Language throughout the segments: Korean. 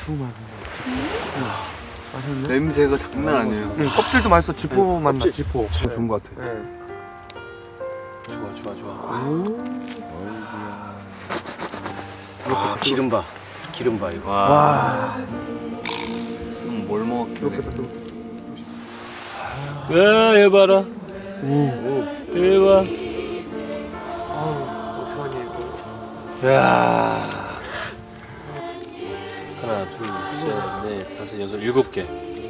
맛있네. 냄새가 장난 아니에요. 응, 껍질도 맛있어. 지포 맛나. 지포. 참 좋은 것 같아. 네. 좋아. 아, 기름 봐 이거. 와. 뭘 먹었길래? 야, 얘 봐라. 얘 봐. 어떡하니 이거. 야. 하나, 둘, 셋, 넷, 다섯, 여섯, 7개.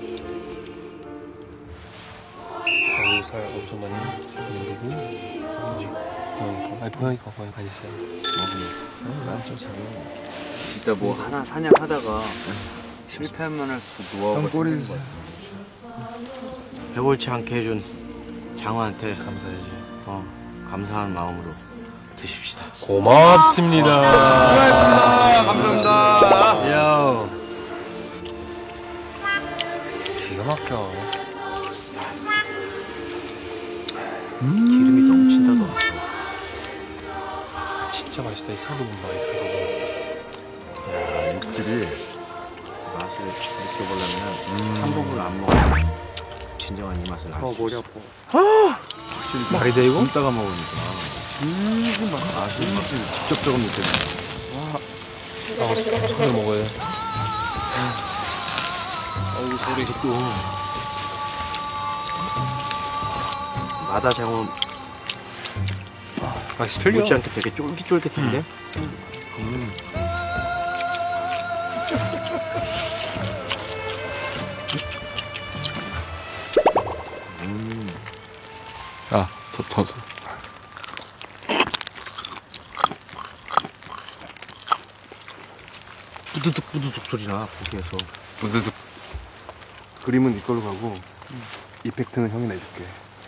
살 엄청 많이 누르고. 아니, 보영이가 많이 있어요. 난좀 잘해. 진짜 뭐 하나 사냥하다가 실패하면 할수록 노하우가 생기는 것 같아. 배골치 않게 해준 장어한테 감사해야지. 감사한 마음으로 드십시다. 고맙습니다. 수고하셨습니다. 감사합니다. 야. 기가 막혀. 기름이 넘친다 너. 진짜 맛있다. 이 살도 못 봐. 이 살도. 야, 육질이 맛을 느껴보려면 한복을 안 먹으면 진정한 이 맛을 알 수 있어. 머리 아파. 말이 돼 이거? 굶다가 먹으니까 맛이 직접적으로 느껴져. 손을 먹어야 돼. 어우 소리 또. 마다 장어 맛이 틀려. 못지않게 되게 쫄깃쫄깃한데. 아, 더. 뿌두둑 소리나 고기에서. 우드득. 그림은 이걸로 가고 이펙트는 형이 내줄게.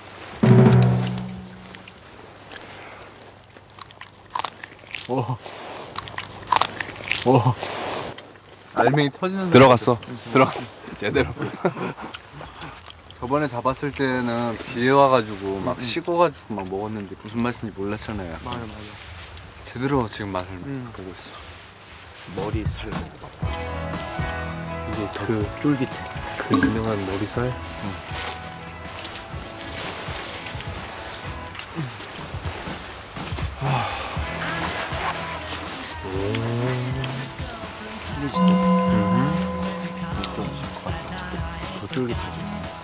알맹이 터지는 들어갔어. 제대로. 저번에 잡았을 때는 비에 와가지고 막 식어가지고 막 먹었는데 무슨 맛인지 몰랐잖아요. 맞아. 제대로 지금 맛을 보고 있어. 머리 살 먹어봐. 이게 그 쫄깃해. 그 유명한 머리살. 더 쫄깃하지.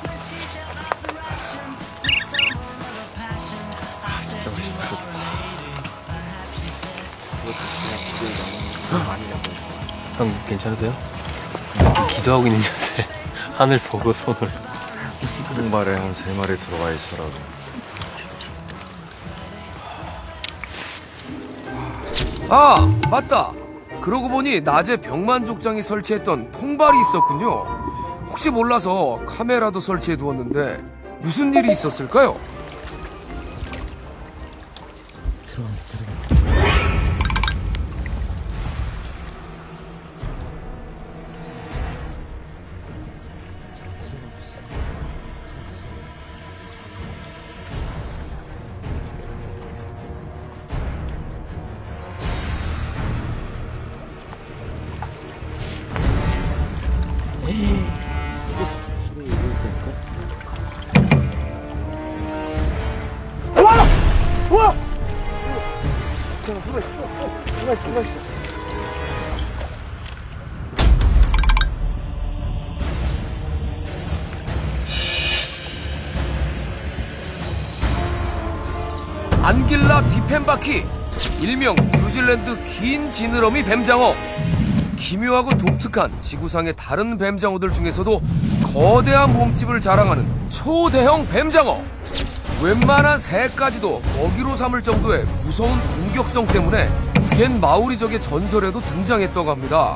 진짜 맛있다. 많이 잡고. 형 괜찮으세요? 기도하고 있는 자세. 하늘 보고 손을. 통발에 한 3마리 들어가 있어라고. 아, 맞다. 그러고 보니 낮에 병만족장이 설치했던 통발이 있었군요. 혹시 몰라서 카메라도 설치해 두었는데 무슨 일이 있었을까요? 안길라 디펜바키, 일명 뉴질랜드 긴 지느러미 뱀장어. 기묘하고 독특한 지구상의 다른 뱀장어들 중에서도 거대한 몸집을 자랑하는 초대형 뱀장어. 웬만한 새까지도 먹이로 삼을 정도의 무서운 공격성 때문에 옛 마오리족의 전설에도 등장했다고 합니다.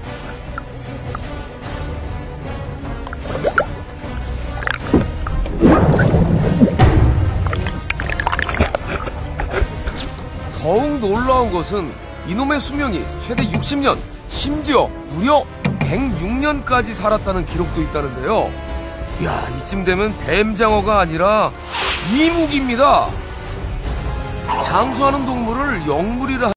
더욱 놀라운 것은 이놈의 수명이 최대 60년, 심지어 무려 106년까지 살았다는 기록도 있다는데요. 이야, 이쯤 되면 뱀장어가 아니라 이무기입니다. 장수하는 동물을 영물이라